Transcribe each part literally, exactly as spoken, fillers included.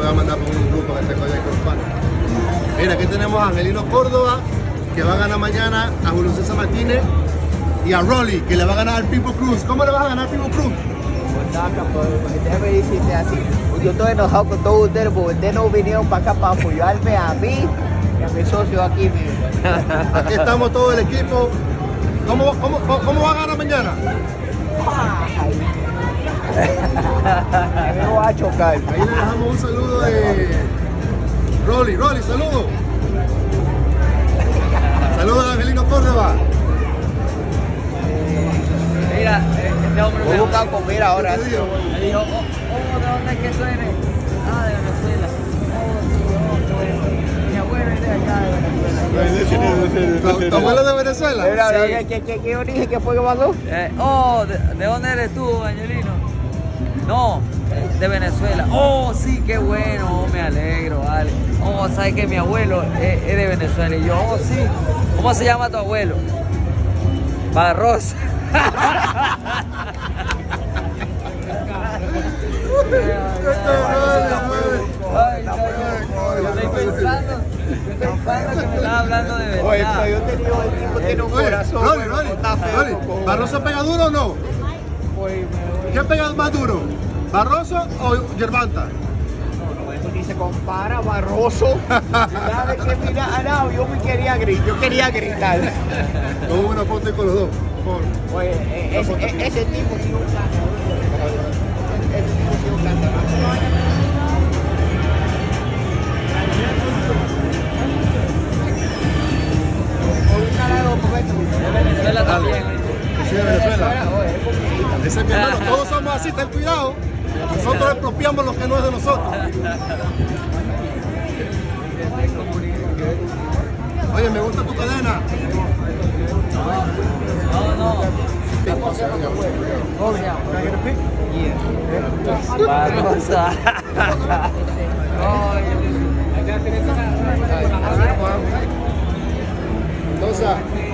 voy a mandar por un grupo que tengo allá con los panos. Mira, aquí tenemos a Angelino Córdoba, que va a ganar mañana a Julio César Martínez, y a Rolly, que le va a ganar al Pitbull Cruz. ¿Cómo le vas a ganar al Pitbull Cruz? Pues nada, pues déjame decirte así. Yo estoy enojado con todos ustedes porque ustedes no vinieron para acá para apoyarme a mí y a mi socio aquí mismo. Aquí estamos todo el equipo. ¿Cómo, cómo, cómo, cómo va a ganar mañana? Me voy a chocar. Ahí le dejamos un saludo de Rolly. Rolly, saludo. Saludos a Angelino Córdoba. Mira, este hombre voy a buscar comida ahora. me dijo, oh, oh, ¿de dónde es que tú eres? Ah, de Venezuela. Oh, oh, mi abuelo es de allá de Venezuela. ¿Tu abuelo de Venezuela? Mira, Sí. ¿qué, qué, qué, qué origen que fue que pasó? Eh, oh, ¿de, ¿de dónde eres tú, Angelino? No, de Venezuela. Oh, sí, qué bueno, oh, me alegro, vale. Oh, sabes que mi abuelo es, es de Venezuela. Y yo, oh, sí. ¿Cómo se llama tu abuelo? Barroso. Yo estoy pensando, yo estoy pensando que me estaba hablando de verdad. Oye, pero yo te digo, el tipo tiene un corazón. Rolly, Rolly, Rolly, ¿Barroso pega duro o no? ¿Quién pega más duro? ¿Barroso o Yervanta? No, eso ni se compara, Barroso. Nada que mira, no, yo me quería gritar, yo quería gritar. Tomo una foto con los dos, por favor. Oye, e- ese, e- ese tipo tiene un plato. Ese tipo tiene un plato. De Venezuela también. Sí, de Venezuela. Ese es mi hermano, todos somos así, ten cuidado. Nosotros expropiamos lo que no es de nosotros. Oye, me gusta tu cadena. No, no. Barrosa. Entonces,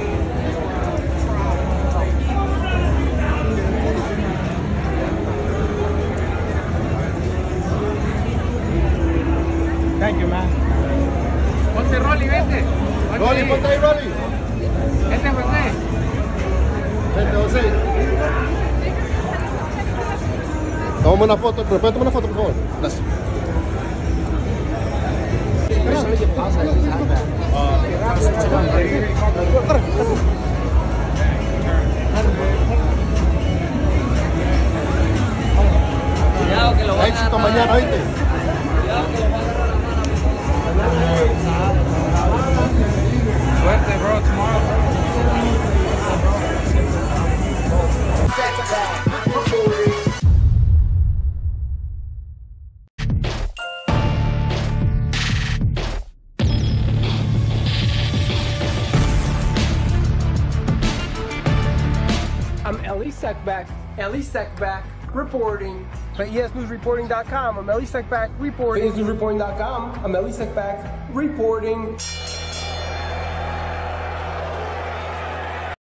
Thank you, man. Ponte Rolly, vente. Rolly, ponte ahí, Rolly. Este es José. Vente, José. Tomamos una foto, ¿me puedes tomar una foto, por favor? Gracias. Cuidado que lo van a Éxito atar. mañana, ¿viste? Cuidado que lo van a Suerte, bro, tomorrow. I'm Ellie Seckback, Ellie Seckback reporting for E S News Reporting dot com. I'm Ellie Seckback reporting. E S News Reporting dot com. I'm Ellie Seckback reporting.